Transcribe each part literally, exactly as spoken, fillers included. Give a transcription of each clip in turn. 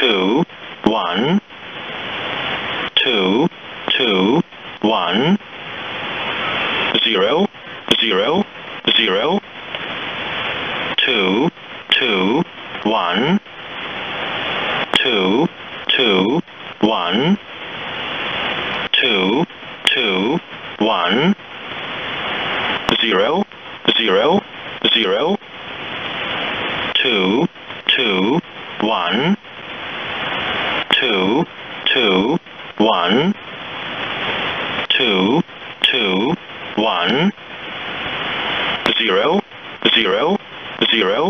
two, one, two, two, one, zero, zero, zero, two, two, one, two, two, one, two, two, one, zero, zero, zero, two, two, one, two, two, one, two, two, one, zero, zero, zero,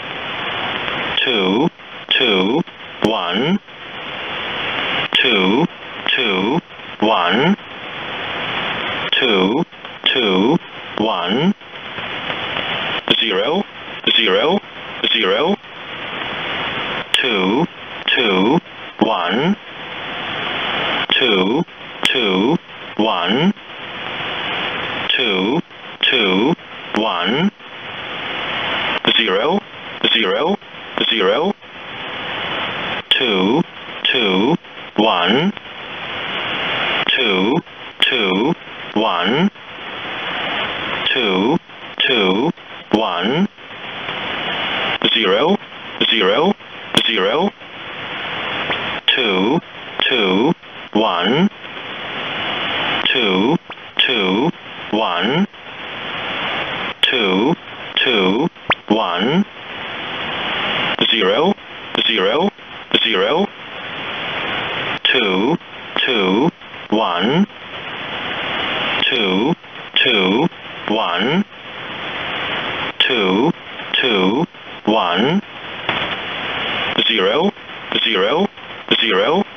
two, two, one, two, two, one, two, two, one, zero, zero, zero, two, two, one, two, two, one, two, two, one, zero, zero, zero, two, two, one, two, two, one, two, two, one, zero, zero, zero, two, two, one, two, two, one, two, two, one, zero, zero, zero, two, two, one, two, two, one, two, two, one, zero, zero, zero,